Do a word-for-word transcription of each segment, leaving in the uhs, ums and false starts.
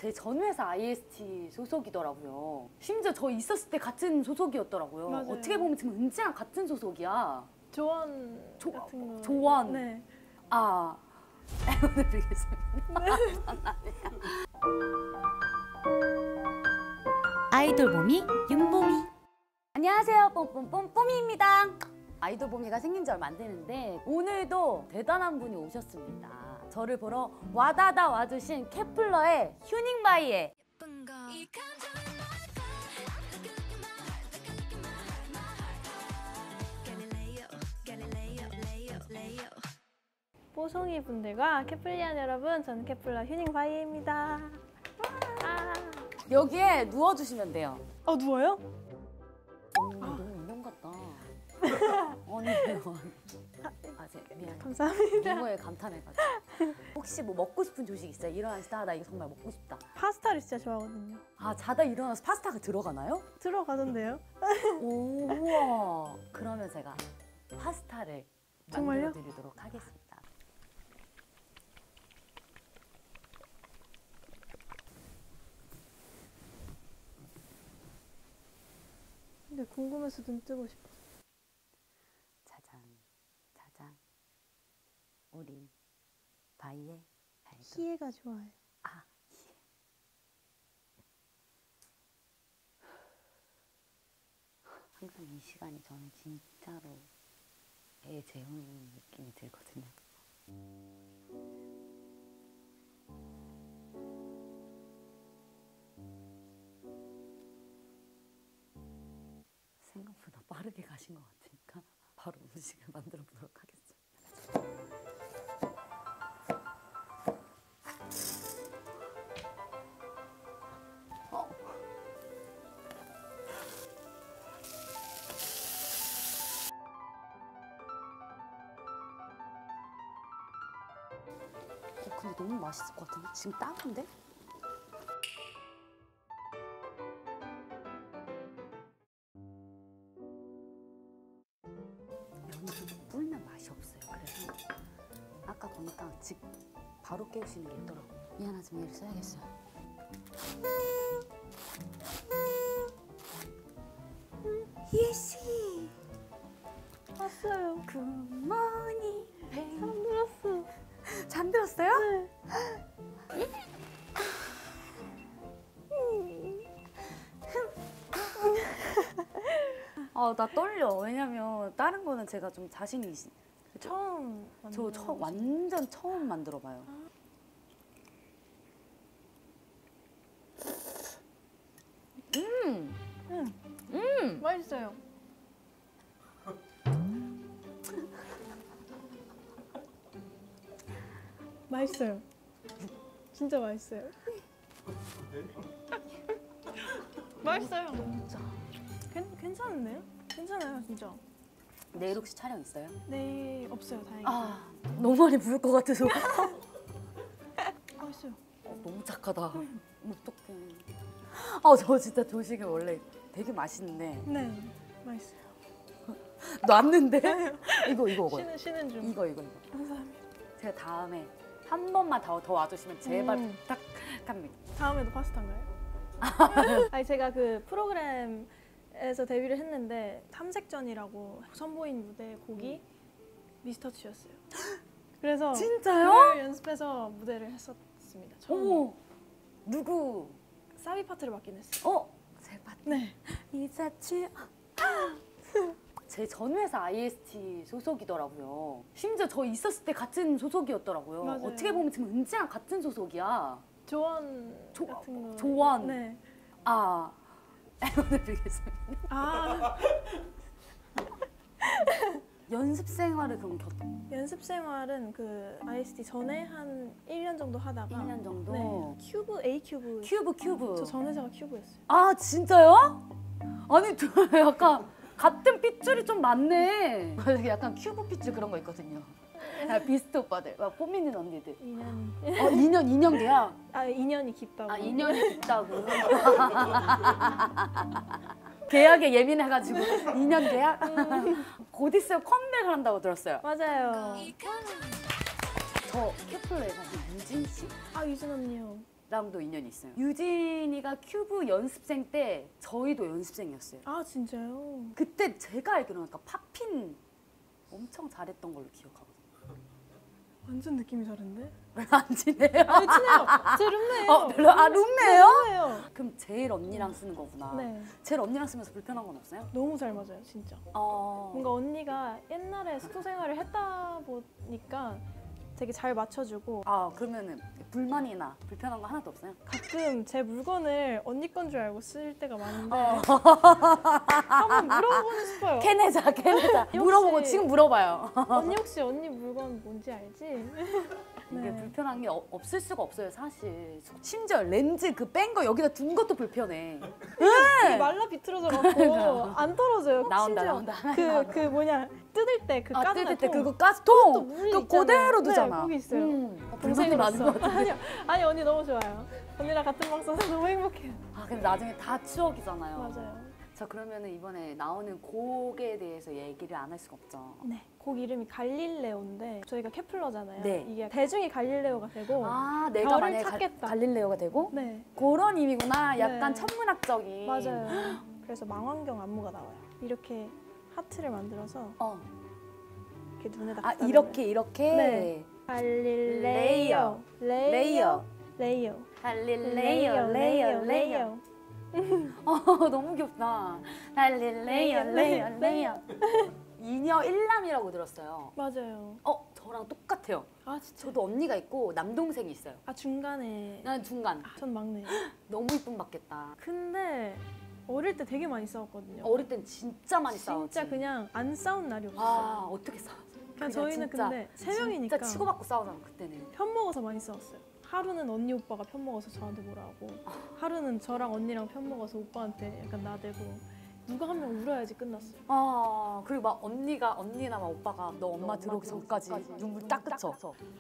제 전 회사 아이에스티 소속이더라고요. 심지어 저 있었을 때 같은 소속이었더라고요. 맞아요. 어떻게 보면 지금 은지랑 같은 소속이야. 조언 조, 같은 거. 조언. 네. 아, 오늘 드리겠습니다. 아이돌 봄이 윤봄이. 안녕하세요, 뽐뽐뽐뽐이입니다. 아이돌 봄이가 생긴 지 얼마 안 되는데 오늘도 대단한 분이 오셨습니다. 저를 보러 와다다 와주신 케플러의 휴닝바이의 뽀송이 분들과 케플리안 여러분, 저는 케플러 휴닝바이입니다. 아. 여기에 누워주시면 돼요. 어, 누워요? 오, 너무 인형 같다. 아니, 아, 제 미안. 감사합니다. 이거에 감탄해가지고. 혹시 뭐 먹고 싶은 조식 있어요? 일어나시다 나 이거 정말 먹고 싶다. 파스타를 진짜 좋아하거든요. 아, 자다 일어나서 파스타가 들어가나요? 들어가던데요? 오, 우와. 그러면 제가 파스타를 정말요? 만들어 드리도록 하겠습니다. 근데 궁금해서 눈 뜨고 싶어. 짜잔, 짜잔. 우리 바이의 발도. 희애가 좋아요. 아, 예. 항상 이 시간이 저는 진짜로 배에 재우는 느낌이 들거든요. 생각보다 빠르게 가신 것 같으니까 바로 음식을 만들어 보도록 하겠습니다. 어. 어, 근데 너무 맛있을 것 같은데? 지금 따는데? 면이 불면 맛이 없어요. 그래서 아까 보니까 집 바로 깨우시는 게 있더라고요. 미안하지만 얘를 써야겠어요. 예씨 왔어요. 굿모닝. 잠들었어. 잠들었어요? 네. 아, 나 떨려. 왜냐면 다른 거는 제가 좀 자신이 있... 처음 저 처, 완전 처음 만들어봐요. 음, 응. 음. 맛있어요. 맛있어요. 진짜 맛있어요. 맛있어요. 진짜. 괜, 괜찮은데요? 괜찮아요, 진짜. 내일 혹시 촬영 있어요? 네, 없어요, 다행히. 아, 너무 많이 부을 것 같아서. 맛있어요. 어, 너무 착하다. 어떡해. 아, 저 진짜 조식이 원래 되게 맛있는데 네, 맛있어요. 놨는데 이거 이거 이거 쉬는, 쉬는 중. 이거 이거 이거. 감사합니다. 제가 다음에 한 번만 더, 더 와주시면 제발 음. 부탁합니다. 다음에도 파스타인가요? 아니, 제가 그 프로그램에서 데뷔를 했는데 탐색전이라고 선보인 무대 곡이 미스터츄였어요. 그래서 진짜요? 그걸 연습해서 무대를 했었습니다. 처음. 어머, 누구? 사비 파트를 맡긴 했어요. 어? 제 파트. 네. 미사치. 제 전 회사 아이에스티 소속이더라고요. 심지어 저 있었을 때 같은 소속이었더라고요. 맞아요. 어떻게 보면 지금 은지랑 같은 소속이야. 조언 조, 같은 거. 조언. 네. 아, 오늘 드리겠습니다. 아, 연습 생활을 그럼 겪... 연습 생활은 그 아이에스티 전에 한 일 년 정도 하다가 일 년 정도? 네. 큐브, A 큐브. 큐브 큐브. 저 전 회사가 큐브였어요. 아, 진짜요? 아니, 저 약간 같은 핏줄이 좀 많네. 약간 큐브 핏줄 그런 거 있거든요. 아, 비스트 오빠들, 막 뽀미는 언니들. 인연이. 어, 이 년, 이 년 계약? 아, 인연이 깊다고. 아, 이 년이 깊다고. 계약에 예민해가지고 이 년 계약? 곧 있으면 컴백을 한다고 들었어요. 맞아요. 저 케플러에 사실 유진 씨? 아, 유진 언니요. 랑도 인연이 있어요. 유진이가 큐브 연습생 때 저희도 연습생이었어요. 아 진짜요? 그때 제가 알기로는 약간 팝핀 엄청 잘했던 걸로 기억하거든요. 완전 느낌이 다른데? 안 지내요? 아니 친해요. 제 룸메예요. 어, 별로 아 룸메예요? 룸메예요. 그럼 제일 언니랑 쓰는 거구나. 네. 제일 언니랑 쓰면서 불편한 건 없어요? 너무 잘 맞아요, 진짜. 어. 뭔가 언니가 옛날에 숙소 생활을 했다 보니까 되게 잘 맞춰주고 아 그러면은 불만이나 불편한 거 하나도 없어요? 가끔 제 물건을 언니 건 줄 알고 쓸 때가 많은데 어. 한번 물어보고 싶어요. 캐내자 캐내자. 역시. 물어보고 지금 물어봐요. 언니 혹시 언니 물건 뭔지 알지? 이게 네. 불편한 게 어- 없을 수가 없어요 사실. 심지어 렌즈 그 뺀 거 여기다 둔 것도 불편해. 되게 말라 비틀어져 갖고 안 떨어져요. 나온다, 심지어 나온다. 그, 그 뭐냐 뜯을 때 그 아 까는 뜯을 때 통. 그거 가스통 물이 그 있잖아요. 그대로 네, 두잖아. 거기 있어요. 음. 어, 불만이 많은 것 같아. 아니요, 아니 언니 너무 좋아요. 언니랑 같은 방 써서 너무 행복해요. 아 근데 나중에 다 추억이잖아요. 맞아요. 자 그러면은 이번에 나오는 곡에 대해서 얘기를 안 할 수가 없죠. 네. 곡 이름이 갈릴레오인데 저희가 케플러잖아요. 네. 이게 대중이 갈릴레오가 되고 아 내가 별을 만약에 찾겠다. 갈, 갈릴레오가 되고 네. 그런 의미구나. 약간 네. 천문학적인. 맞아요. 그래서 망원경 안무가 나와요. 이렇게 하트를 만들어서 어. 이렇게 눈에다 아 갖다 이렇게 이렇게. 네. 갈릴레오 레이어 레이어 갈릴레오 레이어 레이어. 어 너무 귀엽다. 갈릴레오 레이어 레이어. 이녀 일남이라고 들었어요. 맞아요. 어 저랑 똑같아요. 아 진짜. 저도 언니가 있고 남동생이 있어요. 아 중간에 난 중간. 전 막내. 너무 이쁨 받겠다. 근데 어릴 때 되게 많이 싸웠거든요. 어릴 땐 진짜 많이 싸웠지. 진짜 그냥 안 싸운 날이 없어요. 아 어떻게 싸웠어? 그냥 저희는 진짜, 근데 세 명이니까 진짜 치고받고 싸우잖아 그때는. 편 먹어서 많이 싸웠어요. 하루는 언니 오빠가 편 먹어서 저한테 뭐라 하고 하루는 저랑 언니랑 편 먹어서 오빠한테 약간 나대고 누가 한 명 울어야지 끝났어요. 아 그리고 막 언니가 언니나 막 오빠가 너 엄마 들어오기 전까지 눈물 딱 그쳐.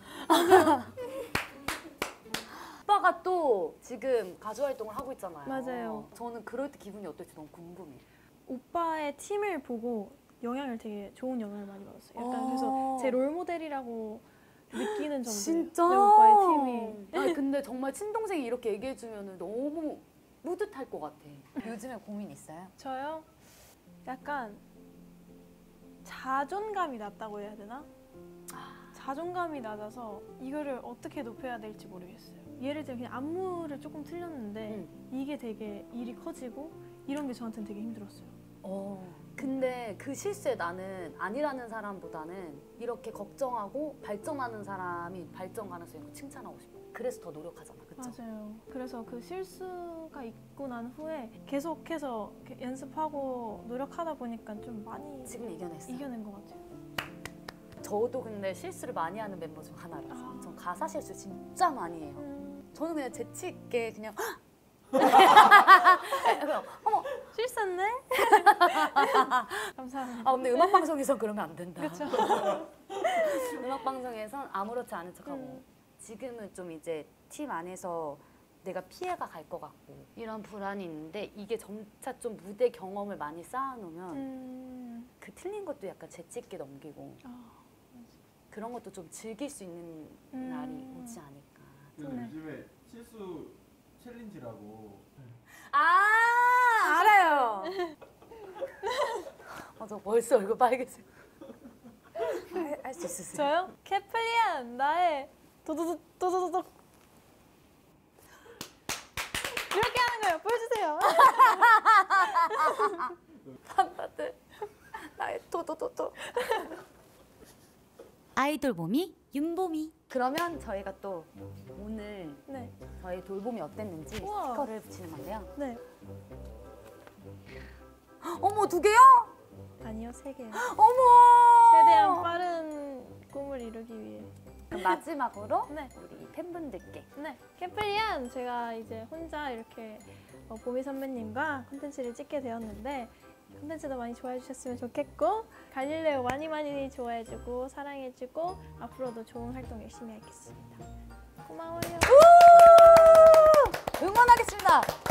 오빠가 또 지금 가수 활동을 하고 있잖아요. 맞아요. 저는 그럴 때 기분이 어떨지 너무 궁금해요. 오빠의 팀을 보고 영향을 되게 좋은 영향을 많이 받았어요. 약간 어. 그래서 제 롤모델이라고 느끼는 정도예요. 진짜? 네, 오빠의 팀이. 아니 근데 정말 친동생이 이렇게 얘기해주면 너무 뿌듯할 것 같아. 요즘에 고민 있어요? 저요? 약간 자존감이 낮다고 해야 되나? 자존감이 낮아서 이거를 어떻게 높여야 될지 모르겠어요. 예를 들면 그냥 안무를 조금 틀렸는데 응. 이게 되게 일이 커지고 이런 게 저한테는 되게 힘들었어요. 어. 근데 그 실수에 나는 아니라는 사람보다는 이렇게 걱정하고 발전하는 사람이 발전 가능성이 있고 칭찬하고 싶어. 그래서 더 노력하잖아, 그쵸? 맞아요. 그래서 그 실수가 있고 난 후에 계속해서 이렇게 연습하고 노력하다 보니까 좀 많이 지금 이겨냈어요. 이겨낸 것 같아요. 저도 근데 실수를 많이 하는 멤버 중 하나라서 아. 전 가사 실수 진짜 많이 해요. 음, 저는 그냥 재치 있게 그냥 그냥 어머 실수했네? 감사합니다. 아 근데 음악 방송에서 그러면 안 된다. 그렇죠. 음악 방송에선 아무렇지 않은 척하고 음. 지금은 좀 이제 팀 안에서 내가 피해가 갈 것 같고 이런 불안이 있는데 이게 점차 좀 무대 경험을 많이 쌓아놓으면 음, 그 틀린 것도 약간 재치 있게 넘기고 아, 그런 것도 좀 즐길 수 있는 음. 날이 오지 않을까. 그리고 네. 요즘에 실수 챌린지라고 아 알아요. 맞아 벌써 얼굴 빨개져. 할 수 있으세요? 저요? 캐플리안 나의 도도도 도도도도 이렇게 하는 거예요. 보여주세요. 판다들 나의 도도도도. 아이돌 봄이 윤봄이. 그러면 저희가 또 오늘 네, 저희 돌봄이 어땠는지 우와. 스티커를 붙이는 건데요. 네. 어머 두 개요? 아니요, 세 개요. 어머. 최대한 빠른 꿈을 이루기 위해. 그럼 마지막으로 네. 우리 팬분들께 네, 캐플리안 제가 이제 혼자 이렇게 어, 보미 선배님과 콘텐츠를 찍게 되었는데 콘텐츠도 많이 좋아해 주셨으면 좋겠고 갈릴레오 많이 많이 좋아해주고 사랑해주고 앞으로도 좋은 활동 열심히 하겠습니다. 고마워요. 응원하겠습니다.